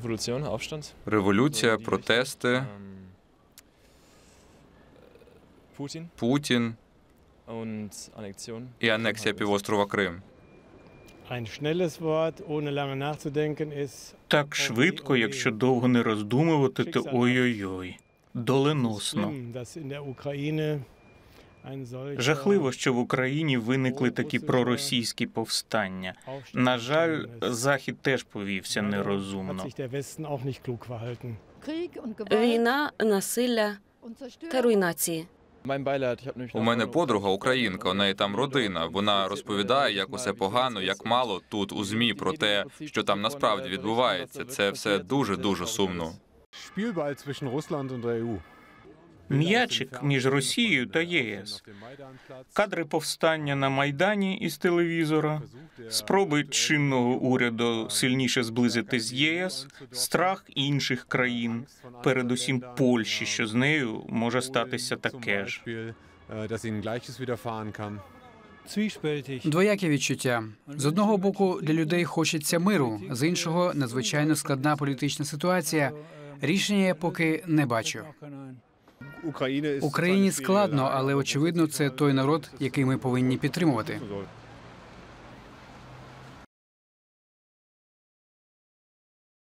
Революція, протести, Путін і анексія півострова Крим. Так швидко, якщо довго не роздумувати, то ой-ой-ой. Доленосно. Жахливо, що в Україні виникли такі проросійські повстання. На жаль, Захід теж повівся нерозумно. Війна, насилля та руйнації. У мене подруга українка, у неї там родина. Вона розповідає, як усе погано, як мало тут у ЗМІ про те, що там насправді відбувається. Це все дуже-дуже сумно. М'ячик між Росією та ЄС. Кадри повстання на Майдані із телевізора, спроби чинного уряду сильніше зблизити з ЄС, страх інших країн, передусім Польщі, що з нею може статися таке ж. Двоякі відчуття. З одного боку, для людей хочеться миру, з іншого – надзвичайно складна політична ситуація. Рішення я поки не бачу. Україні складно, але, очевидно, це той народ, який ми повинні підтримувати.